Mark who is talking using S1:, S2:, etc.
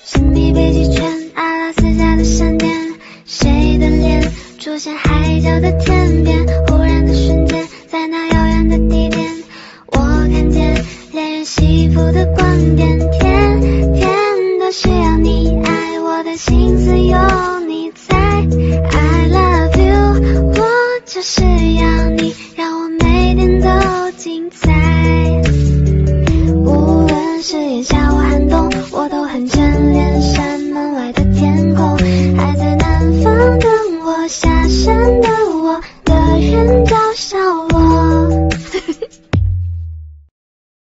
S1: 神秘北极圈，阿拉斯加的闪电，谁的脸出现海角的天边？